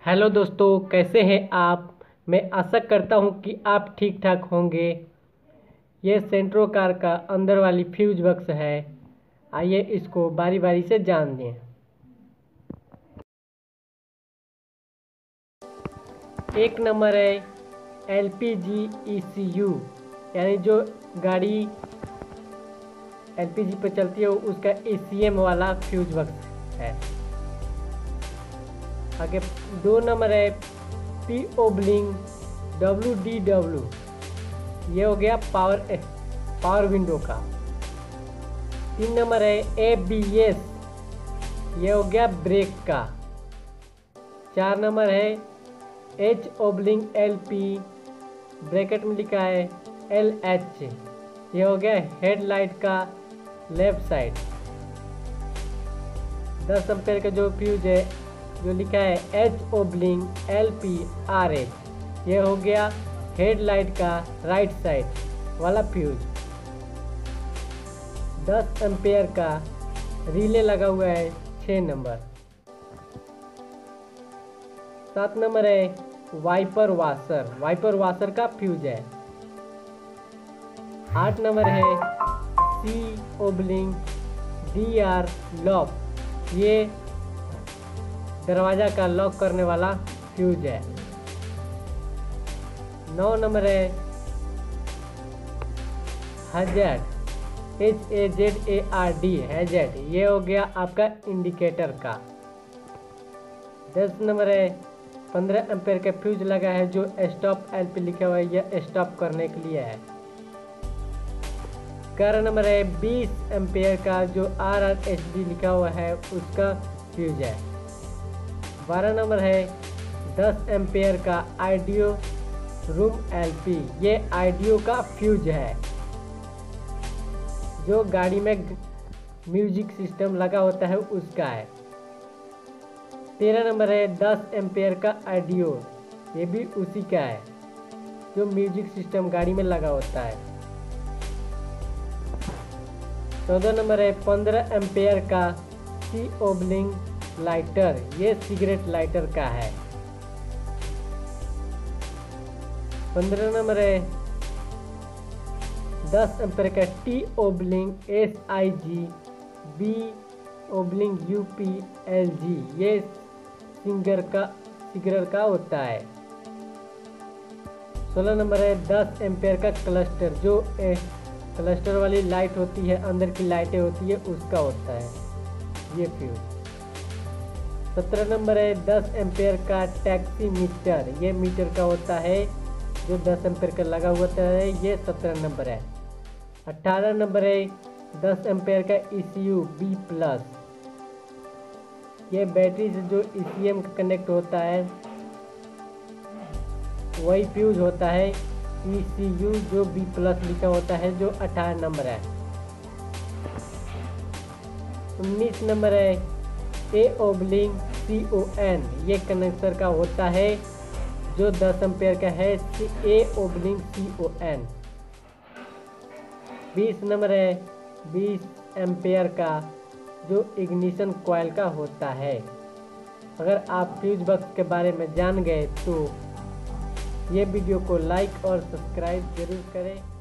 Hello दोस्तों, कैसे हैं आप। मैं आशा करता हूं कि आप ठीक ठाक होंगे। ये सेंट्रो कार का अंदर वाली फ्यूज बॉक्स है। आइए इसको बारी बारी से जान लें। एक नंबर है एलपीजी ईसीयू, यानी जो गाड़ी एलपीजी पर चलती है उसका ईसीएम वाला फ्यूज बॉक्स है। आगे 2 नंबर है पी-ओबलिंग WDW, ये हो गया पावर विंडो का। 3 नंबर है ABS, ये हो गया ब्रेक का। 4 नंबर है H-LP, ब्रैकेट में लिखा है LH, ये हो गया हेडलाइट का लेफ्ट साइड। 10 एम्पेयर का जो फ्यूज है जो लिखा है H-LP RH, ये हो गया हेडलाइट का राइट साइड वाला फ्यूज। 10 एम्पेयर का रिले लगा हुआ है 6 नंबर। 7 नंबर है वाइपर वाशर का फ्यूज है। 8 नंबर है C-DR लॉक, ये दरवाजा का लॉक करने वाला फ्यूज है। 9 नंबर है हैज़ार्ड HAZARD हैज़ार्ड, ये हो गया आपका इंडिकेटर का। 10 नंबर है 15 एम्पेयर का फ्यूज लगा है जो स्टॉप LP लिखा हुआ है, यह स्टॉप करने के लिए है। 11 नंबर है 20 एम्पेयर का जो RRHD लिखा हुआ है उसका फ्यूज है। 12 नंबर है 10 एम्पेयर का आइडियो रूम LP, ये आइडियो का फ्यूज है जो गाड़ी में म्यूजिक सिस्टम लगा होता है उसका है। 13 नंबर है 10 एम्पेयर का आइडियो, ये भी उसी का है जो म्यूजिक सिस्टम गाड़ी में लगा होता है। 14 नंबर है 15 एम्पेयर का C-ओबलिंग लाइटर, ये सिगरेट लाइटर का है। 15 नंबर है 10 एम्पेयर का T-ओबलिंग SIG B-UPLG, ये सिगरेट का होता है। 16 नंबर है 10 एम्पेयर का क्लस्टर, जो क्लस्टर वाली लाइट होती है, अंदर की लाइटें होती है उसका होता है ये फ्यूज। 17 नंबर है 10 एम्पेयर का टैक्सी मीटर, ये मीटर का होता है जो 10 एम्पेयर का लगा होता है, ये 17 नंबर है। 18 नंबर है 10 एम्पेयर का ECU B+, ये बैटरी से जो ECM कनेक्ट होता है वही फ्यूज होता है ECU जो B+ लिखा होता है, जो 18 नंबर है। 19 नंबर है A-CON, ये कनेक्टर का होता है जो 10 एम्पेयर का है A-CON। 20 नंबर है 20 एम्पेयर का जो इग्निशन कॉइल का होता है। अगर आप फ्यूज बॉक्स के बारे में जान गए तो ये वीडियो को लाइक और सब्सक्राइब जरूर करें।